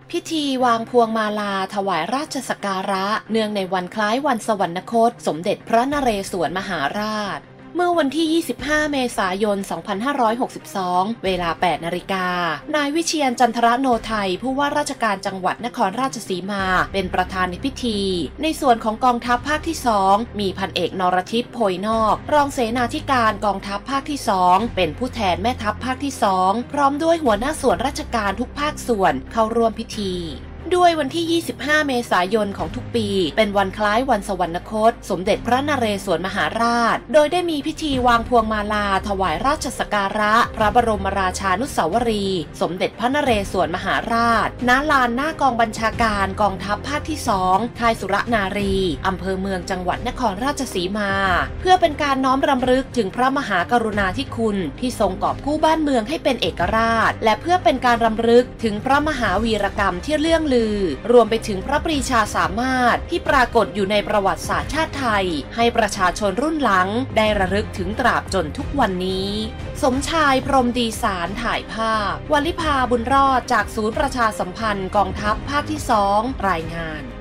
พิธีวางพวงมาลาถวายราชสักการะเนื่องในวันคล้ายวันสวรรคตสมเด็จพระนเรศวรมหาราชเมื่อวันที่ 25 เมษายน 2562 เวลา 8 นาฬิกานายวิเชียรจันทรโนไทยผู้ว่าราชการจังหวัดนครราชสีมาเป็นประธานในพิธีในส่วนของกองทัพภาคที่ 2มีพันเอกนรทิพย์โพยนอกรองเสนาธิการกองทัพภาคที่ 2เป็นผู้แทนแม่ทัพภาคที่ 2พร้อมด้วยหัวหน้าส่วนราชการทุกภาคส่วนเข้าร่วมพิธีด้วยวันที่ 25 เมษายนของทุกปีเป็นวันคล้ายวันสวรรคตสมเด็จพระนเรศวรมหาราชโดยได้มีพิธีวางพวงมาลาถวายราชสักการะพระบรมราชานุสาวรีย์สมเด็จพระนเรศวรมหาราชณลานหน้ากองบัญชาการกองทัพภาคที่ 2ค่ายสุรนารีอำเภอเมืองจังหวัดนครราชสีมาเพื่อเป็นการน้อมรำลึกถึงพระมหากรุณาธิคุณที่ทรงกอบกู้บ้านเมืองให้เป็นเอกราชและเพื่อเป็นการรำลึกถึงพระมหาวีรกรรมที่เลื่องลือรวมไปถึงพระปรีชาสามารถที่ปรากฏอยู่ในประวัติศาสตร์ชาติไทยให้ประชาชนรุ่นหลังได้ระลึกถึงตราบจนทุกวันนี้สมชายพรหมดีสารถ่ายภาพวลิภาบุญรอดจากศูนย์ประชาสัมพันธ์กองทัพภาคที่ 2รายงาน